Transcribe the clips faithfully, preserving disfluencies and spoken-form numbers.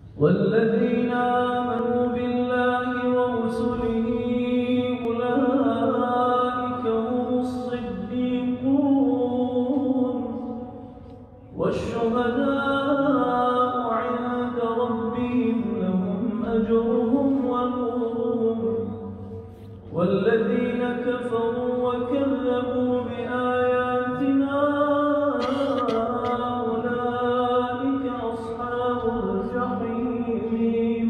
والذين آمنوا بالله ورسله أولئك هم الصديقون والشهداء عند ربهم لهم أجرهم ونورهم والذين كفروا وكذبوا بآياتنا أولئك أصحاب الجحيم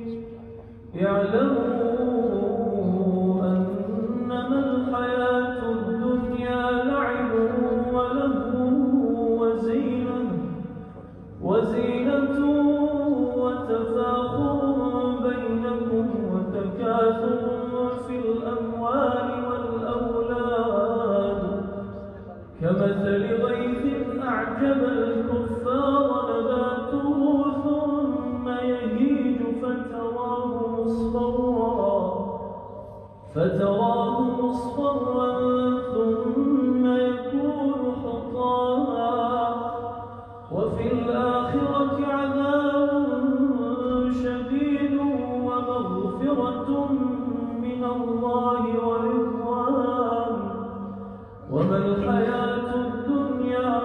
اعلموا أنما الحياة الدنيا لعب ولهو وزينة وزينة وتفاخر بينكم وتكاثر في الأموال والأولاد كمثل غيث أعجب الكفار نباته ثم يهيج فتراه مصفرا فتراه مصفرا ثم يكون حطاما وفي الآخرة عذاب شديد ومغفرة من الله ورضوان وما الحياة الدنيا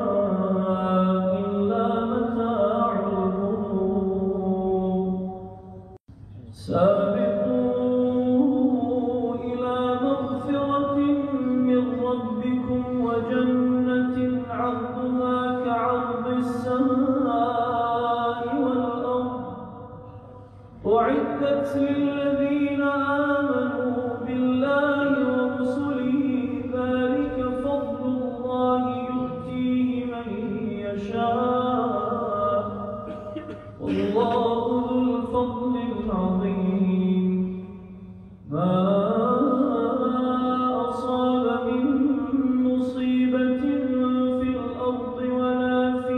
إلا متاع الغرور سابقوا إلى مغفرة من ربكم وجنة عرضها كعرض السماء والأرض أعدت للذين آمنوا بالله ورسله ذلك فضل الله يؤتيه من يشاء والله ذو الفضل العظيم ما أصاب من مصيبة في الأرض ولا في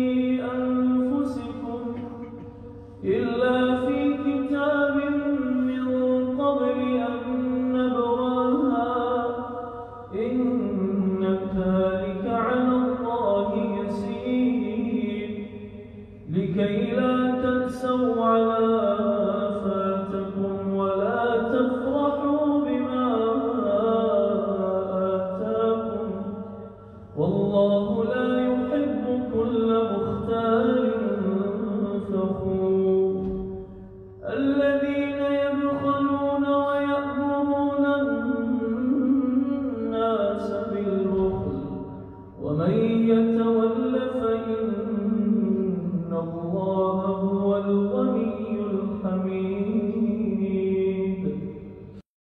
أنفسكم إلا في كتاب من قبل أن نبرأها إن ذلك على الله يسير لكي لا تأسوا على